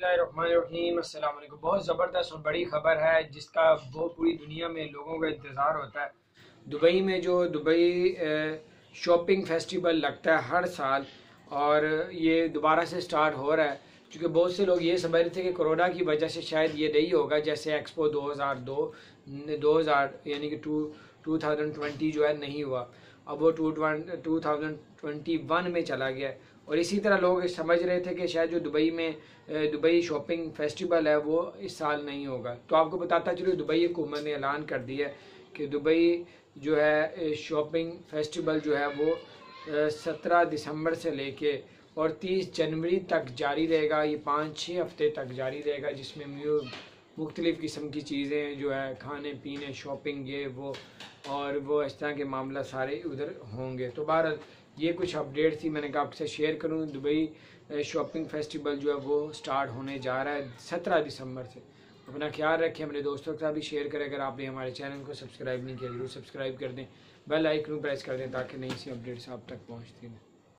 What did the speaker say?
बिस्मिल्लाहिर्रहमानिर्रहीम। अस्सलाम वालेकुम। बहुत ज़बरदस्त और बड़ी ख़बर है जिसका बहुत पूरी दुनिया में लोगों का इंतज़ार होता है। दुबई में जो दुबई शॉपिंग फेस्टिवल लगता है हर साल, और ये दोबारा से स्टार्ट हो रहा है। क्योंकि बहुत से लोग ये समझ रहे थे कि कोरोना की वजह से शायद ये नहीं होगा, जैसे एक्सपो 2002 यानी कि 2020 जो है नहीं हुआ, अब वो 2021 में चला गया। और इसी तरह लोग समझ रहे थे कि शायद जो दुबई में दुबई शॉपिंग फेस्टिवल है वो इस साल नहीं होगा। तो आपको बताता चलो, दुबई हुकूमत ने ऐलान कर दिया है कि दुबई जो है शॉपिंग फेस्टिवल जो है वो 17 दिसंबर से लेके और 30 जनवरी तक जारी रहेगा। ये 5-6 हफ्ते तक जारी रहेगा, जिसमें मुख्तलिफ़ किस्म की चीज़ें जो है, खाने पीने, शॉपिंग, ये वो और वो इस तरह के मामला सारे उधर होंगे। तो बहरहाल ये कुछ अपडेट थी, मैंने कहा आपसे शेयर करूं। दुबई शॉपिंग फेस्टिवल जो है वो स्टार्ट होने जा रहा है 17 दिसंबर से। अपना ख्याल रखें, अपने दोस्तों के साथ भी शेयर करें। अगर आपने हमारे चैनल को सब्सक्राइब नहीं किया, जरूर सब्सक्राइब कर दें, बेल आइकन प्रेस कर दें ताकि नई सी अपडेट्स आप तक पहुँचती हैं।